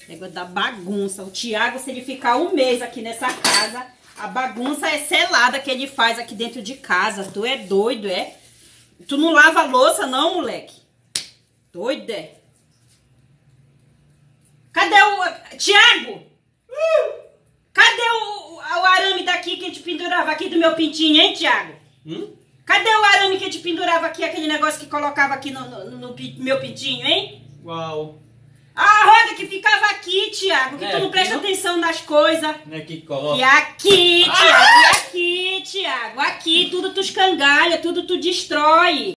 Negócio da bagunça. O Thiago, se ele ficar um mês aqui nessa casa, a bagunça é selada que ele faz aqui dentro de casa. Tu é doido, é? Tu não lava a louça, não, moleque? Doido, é? Cadê o... Thiago! Cadê o arame daqui que a gente pendurava aqui do meu pintinho, hein, Thiago? Cadê o arame que a gente pendurava aqui, aquele negócio que colocava aqui no meu pintinho, hein? Uau! A roda que ficava aqui, Thiago, que tu não presta atenção nas coisas. Não é que coloca. E aqui, Thiago, e aqui, Thiago, aqui, tudo tu escangalha, tudo tu destrói.